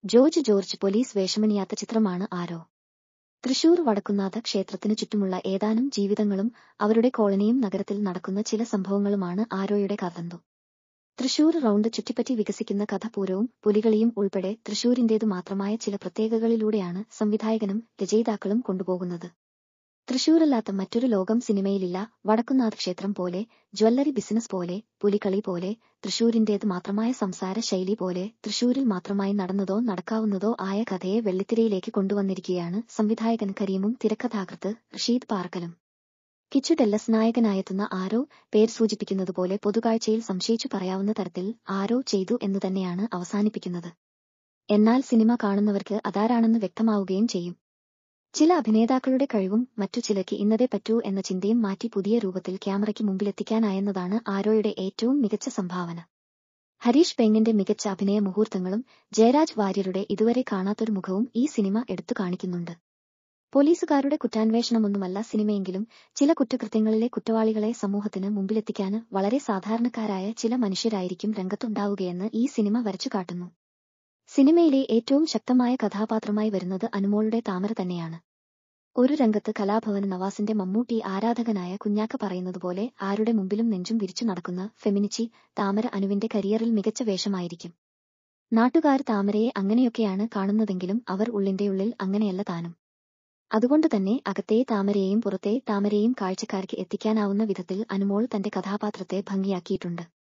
George police വേഷമണിയാത്ത ചിത്രമാണ് ആരോ. തൃശൂർ വടക്കുന്നാഥ ക്ഷേത്രത്തിനു ചുറ്റുമുള്ള ഏതാനും ജീവിതങ്ങളും അവരുടെ കോളനിയും നഗരത്തിൽ നടക്കുന്ന ചില സംഭവങ്ങളുമാണ് ആരോയുടെ കഥന്തു. തൃശൂർ റൗണ്ട് ചുറ്റിപ്പറ്റി വികസിക്കുന്ന കഥപൂരവും പുലികളിയും ഉൾപ്പെടെ തൃശൂരിന്റേതു മാത്രമായ ചില പ്രത്യേകതകളിലൂടെയാണ് സംവിധായകനും രചയിതാക്കളും കൊണ്ടുപോകുന്നത്. തൃശൂരല്ലാത്ത മറ്റൊരു ലോകം സിനിമയിലില്ല. വടക്കുന്നാഥ ക്ഷേത്രം പോലെ, ജ്വല്ലറി ബിസിനസ് പോലെ, പുലികളി പോലെ, തൃശൂരിന്റേത് മാത്രമായ സംസാര ശൈലി പോലെ, തൃശൂരിൽ മാത്രമായി നടന്നതോ നടക്കാവുന്നതോ ആയ കഥയെ വെള്ളിത്തിരയിലേക്ക് കൊണ്ടുവന്നിരിക്കുകയാണ് സംവിധായകൻ കരീമും തിരക്കഥാകൃത്ത് റഷീദ് പാറക്കലും. കിച്ചു ഡെല്ലസ് നായകനായെത്തുന്ന ആരോ പേര് സൂചിപ്പിക്കുന്നതുപോലെ പൊതുകാഴ്ചയിൽ സംശയിച്ചു പറയാവുന്ന തരത്തിൽ ആരോ ചെയ്തു എന്നുതന്നെയാണ് അവസാനിപ്പിക്കുന്നത്. എന്നാൽ സിനിമ കാണുന്നവർക്ക് അതാരാണെന്ന് വ്യക്തമാവുകയും ചെയ്യും. ചില അഭിനേതാക്കളുടെ കഴിവും മറ്റു ചിലർക്ക് ഇന്നതേ പറ്റൂ എന്ന ചിന്തയും മാറ്റി പുതിയ രൂപത്തിൽ ക്യാമറയ്ക്ക് മുമ്പിലെത്തിക്കാനായെന്നതാണ് ആരോയുടെ ഏറ്റവും മികച്ച സംഭാവന. ഹരീഷ് പെങ്ങിന്റെ മികച്ച അഭിനയ മുഹൂർത്തങ്ങളും ജയരാജ് വാര്യരുടെ ഇതുവരെ കാണാത്തൊരു മുഖവും ഈ സിനിമ എടുത്തു കാണിക്കുന്നുണ്ട്. പോലീസുകാരുടെ കുറ്റാന്വേഷണമൊന്നുമല്ല സിനിമയെങ്കിലും ചില കുറ്റകൃത്യങ്ങളിലെ കുറ്റവാളികളെ സമൂഹത്തിന് മുമ്പിലെത്തിക്കാന് വളരെ സാധാരണക്കാരായ ചില മനുഷ്യരായിരിക്കും രംഗത്തുണ്ടാവുകയെന്ന് ഈ സിനിമ വരച്ചു കാട്ടുന്നു. സിനിമയിലെ ഏറ്റവും ശക്തമായ കഥാപാത്രമായി വരുന്നത് അനുമോളുടെ താമര തന്നെയാണ്. ഒരു രംഗത്ത് കലാഭവൻ നവാസിന്റെ മമ്മൂട്ടി ആരാധകനായ കുഞ്ഞാക്ക പറയുന്നതുപോലെ ആരുടെ മുമ്പിലും നെഞ്ചും വിരിച്ചു നടക്കുന്ന ഫെമിനിച്ചി താമര അനുവിന്റെ കരിയറിൽ മികച്ച വേഷമായിരിക്കും. നാട്ടുകാർ താമരയെ അങ്ങനെയൊക്കെയാണ് കാണുന്നതെങ്കിലും അവർ ഉള്ളിന്റെ ഉള്ളിൽ അങ്ങനെയല്ല താനും. അതുകൊണ്ടുതന്നെ അകത്തെ താമരയെയും പുറത്തെ താമരയെയും കാഴ്ചക്കാർക്ക് എത്തിക്കാനാവുന്ന വിധത്തിൽ അനുമോൾ തന്റെ കഥാപാത്രത്തെ ഭംഗിയാക്കിയിട്ടുണ്ട്.